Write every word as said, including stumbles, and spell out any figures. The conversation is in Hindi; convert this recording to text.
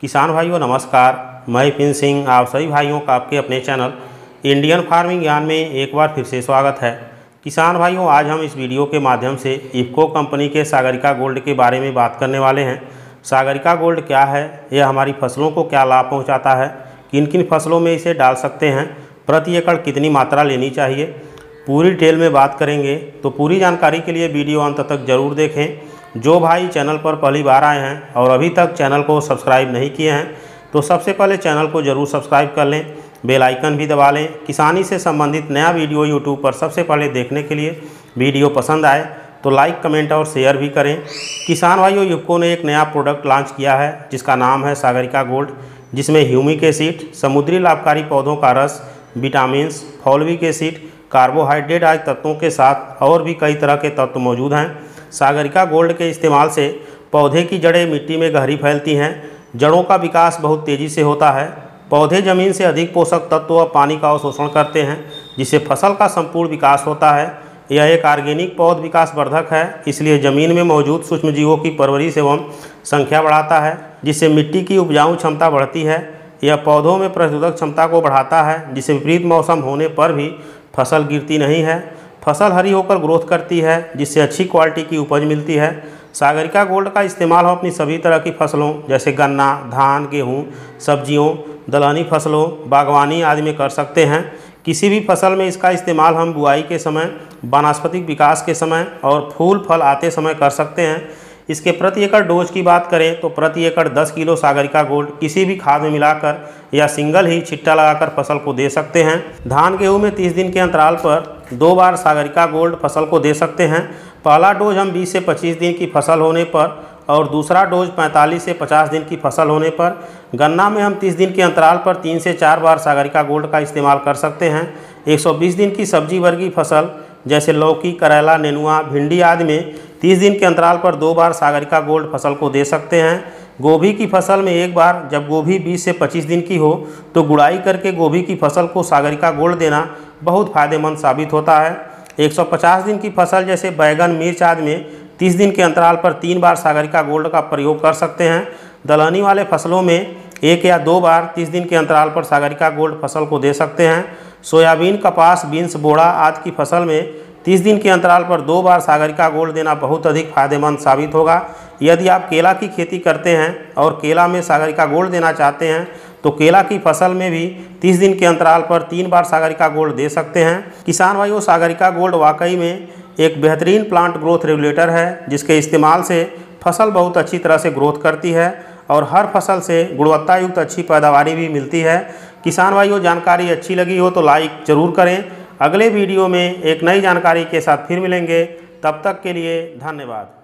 किसान भाइयों नमस्कार, मैं विपिन सिंह आप सभी भाइयों का आपके अपने चैनल इंडियन फार्मिंग ज्ञान में एक बार फिर से स्वागत है। किसान भाइयों, आज हम इस वीडियो के माध्यम से इफको कंपनी के सागरिका गोल्ड के बारे में बात करने वाले हैं। सागरिका गोल्ड क्या है, यह हमारी फसलों को क्या लाभ पहुँचाता है, किन किन फसलों में इसे डाल सकते हैं, प्रति एकड़ कितनी मात्रा लेनी चाहिए, पूरी डिटेल में बात करेंगे। तो पूरी जानकारी के लिए वीडियो अंत तक जरूर देखें। जो भाई चैनल पर पहली बार आए हैं और अभी तक चैनल को सब्सक्राइब नहीं किए हैं तो सबसे पहले चैनल को जरूर सब्सक्राइब कर लें, बेल आइकन भी दबा लें। किसानी से संबंधित नया वीडियो यूट्यूब पर सबसे पहले देखने के लिए वीडियो पसंद आए तो लाइक, कमेंट और शेयर भी करें। किसान भाइयों, इफको ने एक नया प्रोडक्ट लॉन्च किया है जिसका नाम है सागरिका गोल्ड, जिसमें ह्यूमिक एसिड, समुद्री लाभकारी पौधों का रस, विटामिन्स, फॉलिक एसिड, कार्बोहाइड्रेट आदि तत्वों के साथ और भी कई तरह के तत्व मौजूद हैं। सागरिका गोल्ड के इस्तेमाल से पौधे की जड़ें मिट्टी में गहरी फैलती हैं, जड़ों का विकास बहुत तेज़ी से होता है, पौधे ज़मीन से अधिक पोषक तत्व व पानी का अवशोषण करते हैं जिससे फसल का संपूर्ण विकास होता है। यह एक ऑर्गेनिक पौध विकास वर्धक है, इसलिए ज़मीन में मौजूद सूक्ष्म जीवों की परवरिश एवं संख्या बढ़ाता है जिससे मिट्टी की उपजाऊ क्षमता बढ़ती है। यह पौधों में प्रतिरोधक क्षमता को बढ़ाता है जिससे विपरीत मौसम होने पर भी फसल गिरती नहीं है। फसल हरी होकर ग्रोथ करती है जिससे अच्छी क्वालिटी की उपज मिलती है। सागरिका गोल्ड का इस्तेमाल हम अपनी सभी तरह की फसलों जैसे गन्ना, धान, गेहूँ, सब्जियों, दलहनी फसलों, बागवानी आदि में कर सकते हैं। किसी भी फसल में इसका इस्तेमाल हम बुआई के समय, वानस्पतिक विकास के समय और फूल फल आते समय कर सकते हैं। इसके प्रति एकड़ डोज की बात करें तो प्रति एकड़ दस किलो सागरिका गोल्ड किसी भी खाद में मिलाकर या सिंगल ही छिट्टा लगाकर फसल को दे सकते हैं। धान गेहूं में तीस दिन के अंतराल पर दो बार सागरिका गोल्ड फसल को दे सकते हैं। पहला डोज हम बीस से पच्चीस दिन की फसल होने पर और दूसरा डोज पैंतालीस से पचास दिन की फसल होने पर। गन्ना में हम तीस दिन के अंतराल पर तीन से चार बार सागरिका गोल्ड का इस्तेमाल कर सकते हैं। एक सौ बीस दिन की सब्जी वर्गीय फसल जैसे लौकी, करेला, नेनुआ, भिंडी आदि में तीस दिन के अंतराल पर दो बार सागरिका गोल्ड फसल को दे सकते हैं। गोभी की फसल में एक बार, जब गोभी बीस से पच्चीस दिन की हो तो गुड़ाई करके गोभी की फसल को सागरिका गोल्ड देना बहुत फायदेमंद साबित होता है। एक सौ पचास दिन की फसल जैसे बैगन, मिर्च आदि में तीस दिन के अंतराल पर तीन बार सागरिका गोल्ड का प्रयोग कर सकते हैं। दलहनी वाले फसलों में एक या दो बार तीस दिन के अंतराल पर सागरिका गोल्ड फसल को दे सकते हैं। सोयाबीन, कपास, बीन्स, बोड़ा आदि की फसल में तीस दिन के अंतराल पर दो बार सागरिका गोल्ड देना बहुत अधिक फायदेमंद साबित होगा। यदि आप केला की खेती करते हैं और केला में सागरिका गोल्ड देना चाहते हैं तो केला की फसल में भी तीस दिन के अंतराल पर तीन बार सागरिका गोल्ड दे सकते हैं। किसान भाइयों, सागरिका गोल्ड वाकई में एक बेहतरीन प्लांट ग्रोथ रेगुलेटर है जिसके इस्तेमाल से फसल बहुत अच्छी तरह से ग्रोथ करती है और हर फसल से गुणवत्ता युक्त अच्छी पैदावारी भी मिलती है। किसान भाइयों, जानकारी अच्छी लगी हो तो लाइक ज़रूर करें। अगले वीडियो में एक नई जानकारी के साथ फिर मिलेंगे, तब तक के लिए धन्यवाद।